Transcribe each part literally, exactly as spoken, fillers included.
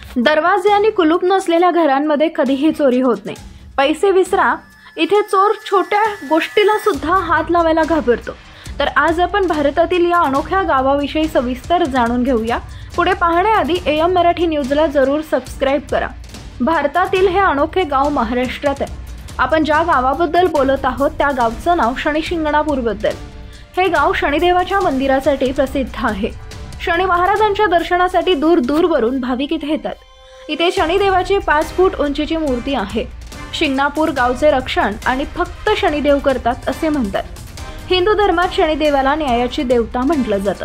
दरवाजे आणि कुलूप नसलेल्या घरांमध्ये कधीही चोरी होत नाही। पैसे विसरा, इथे चोर छोट्या गोष्टीला सुद्धा हात लावायला घाबरतो। तर आज आपण भारतातील या अनोख्या गावाविषयी सविस्तर जाणून घेऊया। पुढे पाहण्याआधी एम मराठी न्यूजला जरूर सबस्क्राइब करा। भारतातील हे अनोखे गाव महाराष्ट्रात आहे। आपण ज्या गावाबद्दल बोलत आहोत त्या गावचं नाव शनिशिंगणापूर बद्दल। हे गाव शनिदेवाच्या मंदिरासाठी प्रसिद्ध आहे। शनी महाराजांच्या दर्शनासाठी दूर दूरवरून भाविक इथे येतात। इथे शनिदेवाची पाच फूट उंचीची मूर्ती आहे। शिंगणापूर गावचे रक्षण आणि फक्त शनिदेव करतात असे म्हणतात। हिंदू धर्मात शनिदेवाला न्यायाची देवता म्हटलं जातं।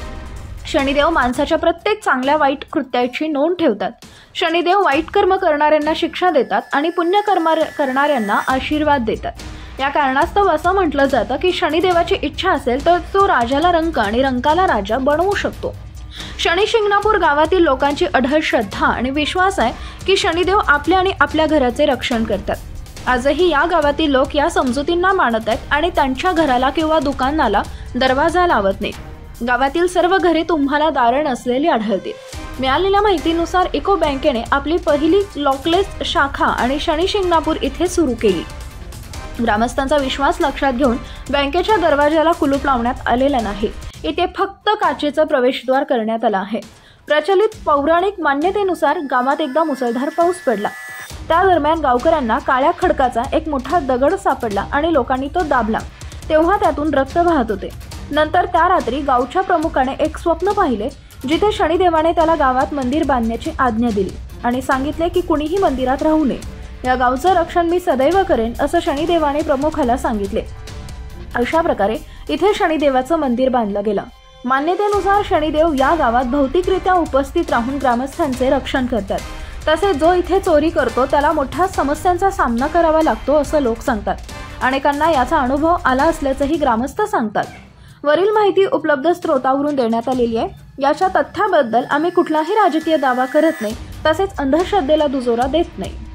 शनिदेव माणसाच्या प्रत्येक चांगल्या वाईट कृत्याची नोंद ठेवतात। शनिदेव वाईट कर्म करणाऱ्यांना शिक्षा देतात आणि पुण्य कर्म करणाऱ्यांना आशीर्वाद देतात। या कारणास्तव असं म्हटलं जातं की शनिदेवाची इच्छा असेल तर तो राजाला रंक आणि रंकाला राजा बनवू शकतो। शनिशिंगणापूर गावातील लोकांची अढळ श्रद्धा आणि विश्वास आहे की शनिदेव आपल्या आणि आपल्या घराचे रक्षण करतात। आजही या गावातील लोक या समजुतींना मानत आहेत आणि त्यांच्या घराला किंवा दुकानाला दरवाजा लावत नाहीत। गावातील सर्व घरे तुम्हाला दार नसलेली आढळतील। मिळालेल्या माहितीनुसार इको बँकेने आपली पहिली लॉकलेस शाखा आणि शनिशिंगणापूर इथे सुरू केली। ग्रामस्थांचा विश्वास लक्षात घेऊन बँकेच्या दरवाजाला कुलूप लावण्यात आलेला नाही। इथे फक्त काचेचं प्रवेशद्वार करण्यात आलं आहे। प्रचलित पौराणिक मान्यतेनुसार गावात एकदा मुसळधार पाऊस पडला। त्या दरम्यान गावकऱ्यांना काळ्या खडकाचा एक मोठा दगड सापडला आणि लोकांनी तो दाबला तेव्हा त्यातून रक्त वाहत होते। नंतर त्या रात्री गावच्या प्रमुखाने एक स्वप्न पाहिले जिथे शनिदेवाने त्याला गावात मंदिर बांधण्याची आज्ञा दिली आणि सांगितले की कुणीही मंदिरात राहू नये। या गावचं रक्षण मी सदैव करेन असं शनिदेवाने प्रमुखाला सांगितले। अशा प्रकारे इथे शनिदेवाचं मंदिर बांधलं गेलं। मान्यतेनुसार शनिदेव या गावात भौतिकरित्या उपस्थित राहून ग्रामस्थांचे रक्षण करतात। तसेच जो इथे चोरी करतो त्याला मोठ्या समस्यांचा सामना करावा लागतो असं लोक सांगतात। अनेकांना याचा अनुभव आला असल्याचंही ग्रामस्थ सांगतात। वरील माहिती उपलब्ध स्रोतावरून देण्यात आलेली आहे। याच्या तथ्याबद्दल आम्ही कुठलाही राजकीय दावा करत नाही, तसेच अंधश्रद्धेला दुजोरा देत नाही।